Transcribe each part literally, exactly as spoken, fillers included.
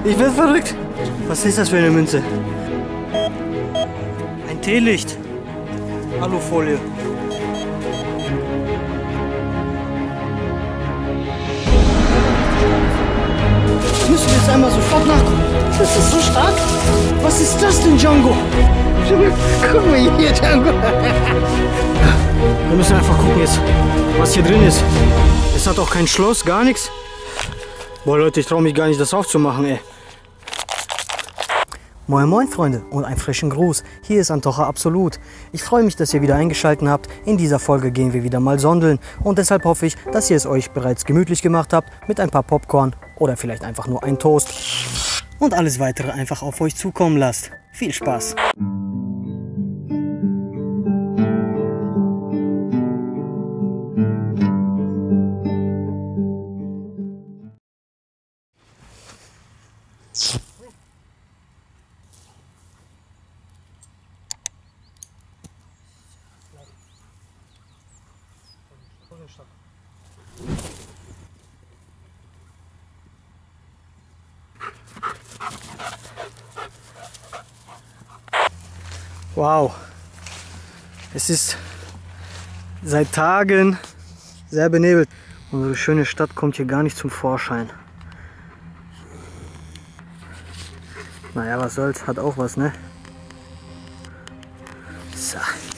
Ich werde verrückt. Was ist das für eine Münze? Ein Teelicht. Alufolie. Ich müssen jetzt einmal sofort nachgucken. Das ist so stark. Was ist das denn, Django? Guck mal hier, Django. Wir müssen einfach gucken jetzt, was hier drin ist. Es hat auch kein Schloss, gar nichts. Boah Leute, ich traue mich gar nicht, das aufzumachen, ey. Moin Moin Freunde und einen frischen Gruß. Hier ist Antocha Absolut. Ich freue mich, dass ihr wieder eingeschaltet habt. In dieser Folge gehen wir wieder mal sondeln und deshalb hoffe ich, dass ihr es euch bereits gemütlich gemacht habt mit ein paar Popcorn oder vielleicht einfach nur ein Toast und alles weitere einfach auf euch zukommen lasst. Viel Spaß! Wow, es ist seit Tagen sehr benebelt. Unsere schöne Stadt kommt hier gar nicht zum Vorschein. Naja, was soll's, hat auch was, ne? So.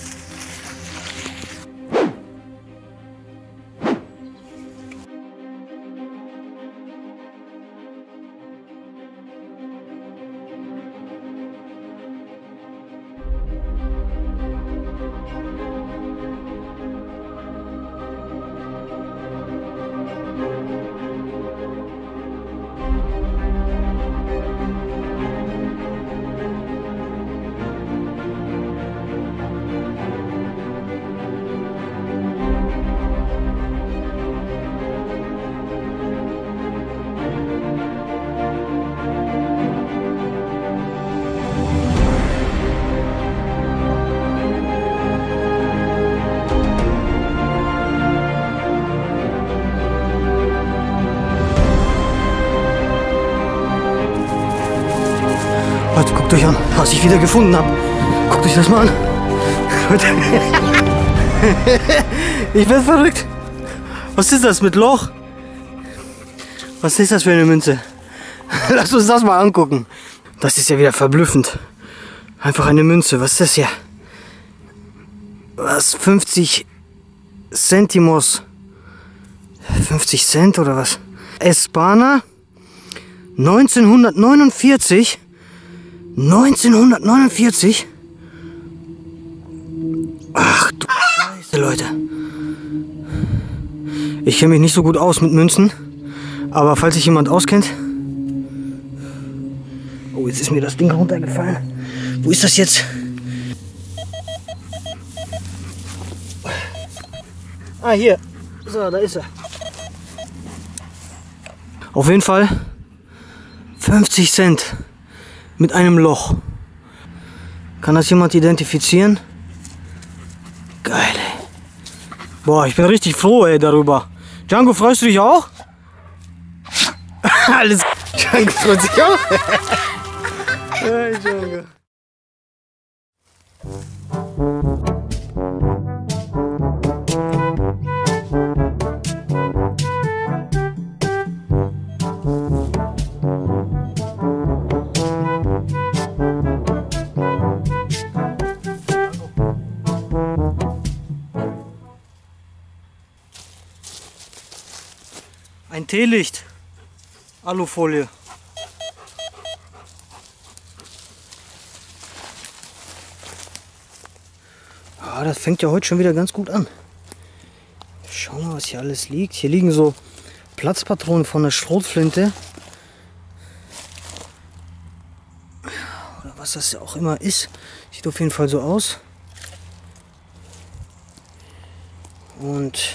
Leute, guckt euch an, was ich wieder gefunden habe. Guckt euch das mal an. Ich werde verrückt. Was ist das mit Loch? Was ist das für eine Münze? Lass uns das mal angucken. Das ist ja wieder verblüffend. Einfach eine Münze. Was ist das hier? Was? fünfzig Centimos? fünfzig Cent oder was? Espana? neunzehnhundertneunundvierzig? neunzehnhundertneunundvierzig? Ach du Scheiße, Leute. Ich kenne mich nicht so gut aus mit Münzen, aber falls sich jemand auskennt... Oh, jetzt ist mir das Ding runtergefallen. Wo ist das jetzt? Ah, hier. So, da ist er. Auf jeden Fall fünfzig Cent. Mit einem Loch. Kann das jemand identifizieren? Geil, ey. Boah, ich bin richtig froh, ey, darüber. Django, freust du dich auch? Alles. Django freut sich auch. Hey, Django. Ein Teelicht, Alufolie. Ah, das fängt ja heute schon wieder ganz gut an. Schau mal, was hier alles liegt. Hier liegen so Platzpatronen von der Schrotflinte. Oder was das auch immer ist. Sieht auf jeden Fall so aus. Und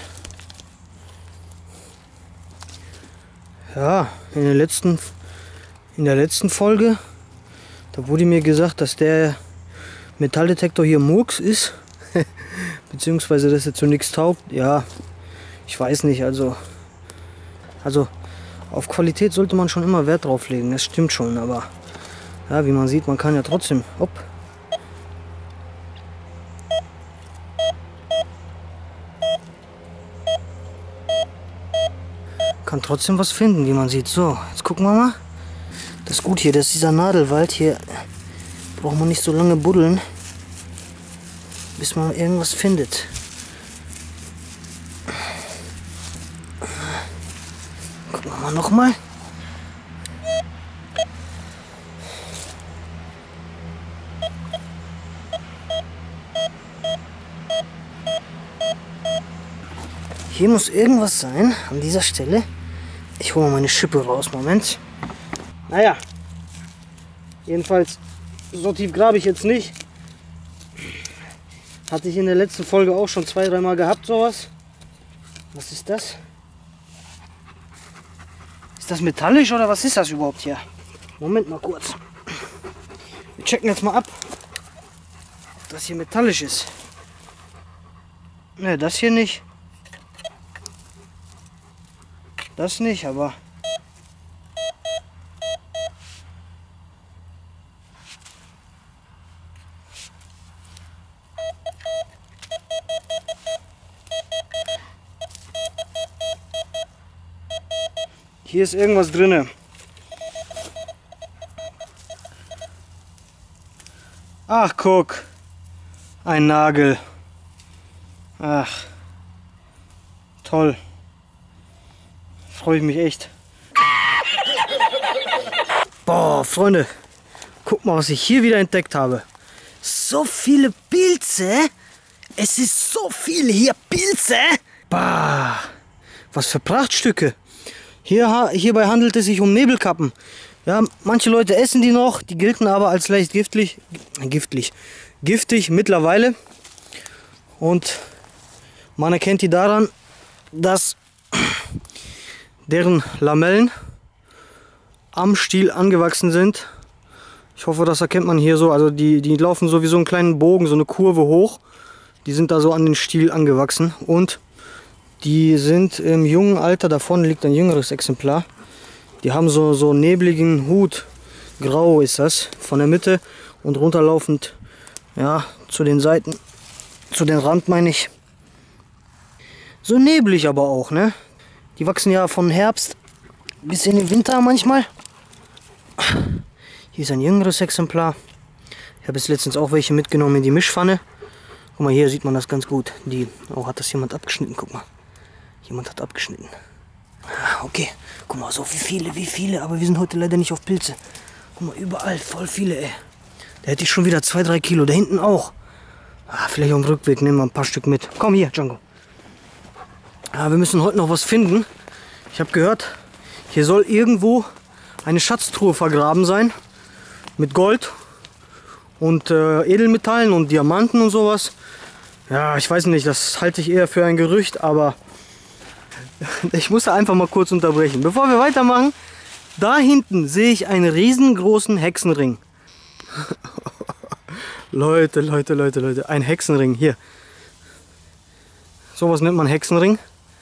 ja, in der letzten, in der letzten Folge, da wurde mir gesagt, dass der Metalldetektor hier Murks ist, beziehungsweise dass er zu nichts taugt. Ja, ich weiß nicht, also, also Auf Qualität sollte man schon immer Wert drauf legen, das stimmt schon, aber ja, wie man sieht, man kann ja trotzdem, hopp, kann trotzdem was finden, wie man sieht. So, jetzt gucken wir mal. Das ist gut hier, das ist dieser Nadelwald. Hier braucht man nicht so lange buddeln, bis man irgendwas findet. Gucken wir mal nochmal. Hier muss irgendwas sein, an dieser Stelle. Ich hole mal meine Schippe raus, Moment. Naja, jedenfalls, so tief grabe ich jetzt nicht. Hatte ich in der letzten Folge auch schon zwei, dreimal gehabt, sowas. Was ist das? Ist das metallisch oder was ist das überhaupt hier? Moment mal kurz. Wir checken jetzt mal ab, ob das hier metallisch ist. Ne, das hier nicht. Das nicht, aber hier ist irgendwas drinne. Ach, guck, ein Nagel. Ach, toll. Freue ich mich echt. Boah, Freunde, guck mal, was ich hier wieder entdeckt habe. So viele Pilze. Es ist so viel hier Pilze. Bah, was für Prachtstücke. Hier, hierbei handelt es sich um Nebelkappen. Ja, manche Leute essen die noch, die gelten aber als leicht giftig, giftig, giftig mittlerweile. Und man erkennt die daran, dass deren Lamellen am Stiel angewachsen sind. Ich hoffe, das erkennt man hier so. Also die, die laufen so wie so einen kleinen Bogen, so eine Kurve hoch. Die sind da so an den Stiel angewachsen. Und die sind im jungen Alter, da vorne liegt ein jüngeres Exemplar. Die haben so, so einen nebligen Hut. Grau ist das, von der Mitte und runterlaufend, ja, zu den Seiten, zu den Rand meine ich. So neblig aber auch, ne? Die wachsen ja von Herbst bis in den Winter manchmal. Hier ist ein jüngeres Exemplar. Ich habe jetzt letztens auch welche mitgenommen in die Mischpfanne. Guck mal, hier sieht man das ganz gut. Die, oh, hat das jemand abgeschnitten? Guck mal. Jemand hat abgeschnitten. Okay, guck mal, so wie viele, wie viele. Aber wir sind heute leider nicht auf Pilze. Guck mal, überall voll viele, ey. Da hätte ich schon wieder zwei, drei Kilo. Da hinten auch. Ah, vielleicht auf dem Rückweg nehmen wir ein paar Stück mit. Komm hier, Django. Ja, wir müssen heute noch was finden. Ich habe gehört, hier soll irgendwo eine Schatztruhe vergraben sein. Mit Gold und äh, Edelmetallen und Diamanten und sowas. Ja, ich weiß nicht, das halte ich eher für ein Gerücht, aber ich muss da einfach mal kurz unterbrechen. Bevor wir weitermachen, da hinten sehe ich einen riesengroßen Hexenring. Leute, Leute, Leute, Leute, ein Hexenring hier. Sowas nennt man Hexenring.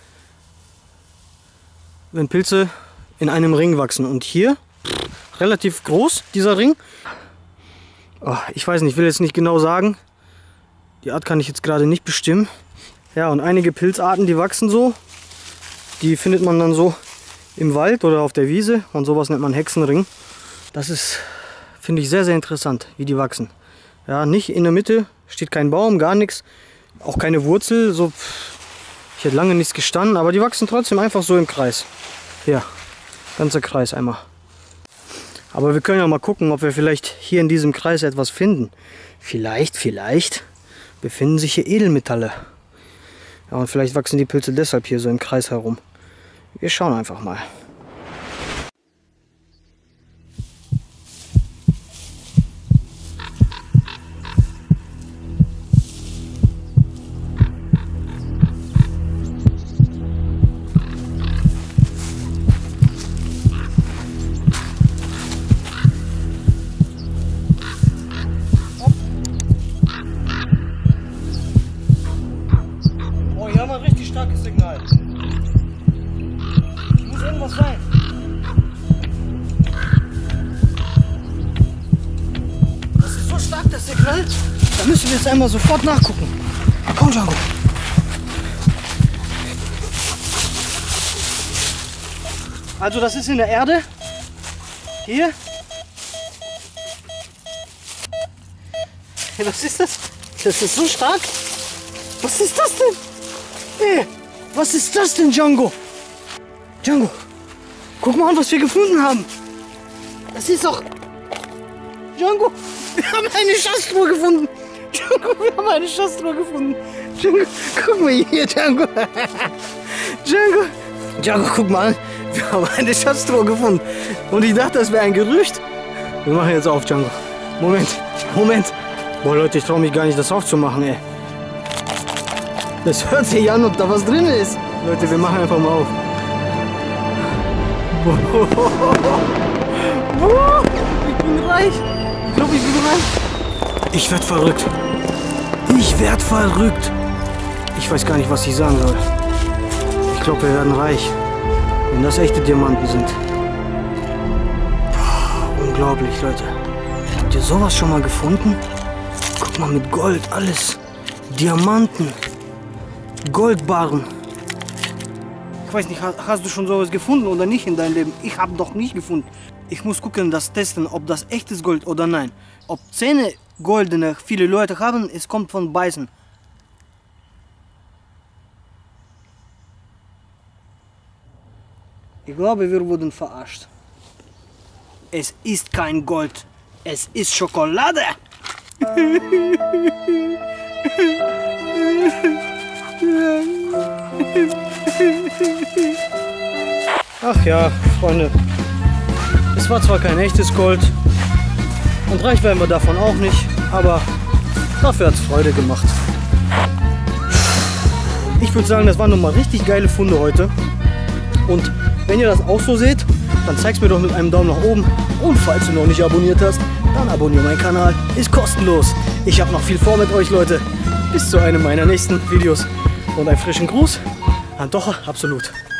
Wenn Pilze in einem Ring wachsen. Und hier, pff, relativ groß, dieser Ring. Oh, ich weiß nicht, ich will jetzt nicht genau sagen. Die Art kann ich jetzt gerade nicht bestimmen. Ja, und einige Pilzarten, die wachsen so. Die findet man dann so im Wald oder auf der Wiese. Und sowas nennt man Hexenring. Das ist, finde ich, sehr, sehr interessant, wie die wachsen. Ja, nicht in der Mitte steht kein Baum, gar nichts. Auch keine Wurzel. So, ich hätte lange nichts gestanden, aber die wachsen trotzdem einfach so im Kreis. Ja, ganzer Kreis einmal. Aber wir können ja mal gucken, ob wir vielleicht hier in diesem Kreis etwas finden. Vielleicht, vielleicht befinden sich hier Edelmetalle. Ja, und vielleicht wachsen die Pilze deshalb hier so im Kreis herum. Wir schauen einfach mal. Oh, hier haben wir ein richtig starkes Signal. Muss irgendwas sein. dass der knallt. Da müssen wir jetzt einmal sofort nachgucken. Komm, Django. Also das ist in der Erde. Hier. Hey, was ist das? Das ist so stark. Was ist das denn? Hey, was ist das denn, Django? Django, guck mal an, was wir gefunden haben. Das ist doch... Django, wir haben eine Schatztruhe gefunden. Django, wir haben eine Schatztruhe gefunden. Django, guck mal hier, Django. Django, Django, guck mal an. Wir haben eine Schatztruhe gefunden. Und ich dachte, das wäre ein Gerücht. Wir machen jetzt auf, Django. Moment, Moment. Boah, Leute, ich traue mich gar nicht, das aufzumachen, ey. Das hört sich an, ob da was drin ist. Leute, wir machen einfach mal auf. Ich bin reich. Ich glaube, ich bin reich. Ich werd verrückt. Ich werd verrückt. Ich weiß gar nicht, was ich sagen soll. Ich glaube, wir werden reich. Wenn das echte Diamanten sind. Puh, unglaublich, Leute. Habt ihr sowas schon mal gefunden? Guck mal, mit Gold, alles. Diamanten. Goldbarren. Ich weiß nicht, hast du schon sowas gefunden oder nicht in deinem Leben? Ich habe doch nicht gefunden. Ich muss gucken, das testen, ob das echtes Gold oder nein. Ob Zähne goldene viele Leute haben, es kommt von Beißen. Ich glaube, wir wurden verarscht. Es ist kein Gold, es ist Schokolade. Ach ja, Freunde, es war zwar kein echtes Gold und reich werden wir davon auch nicht, aber dafür hat es Freude gemacht. Ich würde sagen, das waren nochmal richtig geile Funde heute. Und wenn ihr das auch so seht, dann zeig's mir doch mit einem Daumen nach oben. Und falls du noch nicht abonniert hast, dann abonniere meinen Kanal. Ist kostenlos. Ich habe noch viel vor mit euch, Leute. Bis zu einem meiner nächsten Videos. Und einen frischen Gruß an Docher Absolut.